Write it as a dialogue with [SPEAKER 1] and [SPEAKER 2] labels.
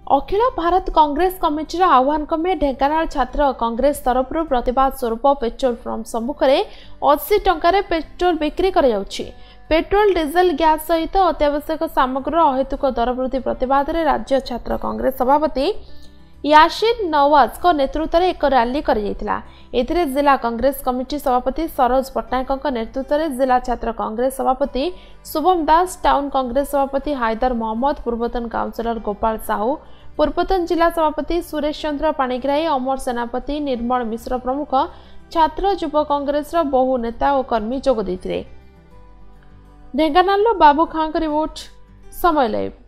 [SPEAKER 1] अखिल भारत कांग्रेस कमिटीर आह्वान क्रमे ढेंकानाल छात्र कांग्रेस तरफ प्रतिवाद स्वरूप पेट्रोल पंप सम्मुखें 80 टंकार पेट्रोल बिक्री कर पेट्रोल डीजेल गैस सहित अत्यावश्यक सामग्री अहेतुक दर वृद्धि प्रतिवाद में राज्य छात्र कांग्रेस सभापति यासिन नवाज नेतृत्व में एक रैली कर जिला कांग्रेस कमिटी सभापति सरोज पट्टनायक नेतृत्व में जिला छात्र कांग्रेस सभापति शुभम दास, टाउन कांग्रेस सभापति हायदर मोहम्मद, पूर्वतन काउंसिलर गोपाल साहू, पूर्वतन जिला सभापति सुरेश चंद्र पाणिग्राही, अमर सेनापति, निर्मल मिश्र प्रमुख छात्र युव कांग्रेस बहु नेता और कर्मी जोग देते। Dhenkanal Babu Khan report, Samay live.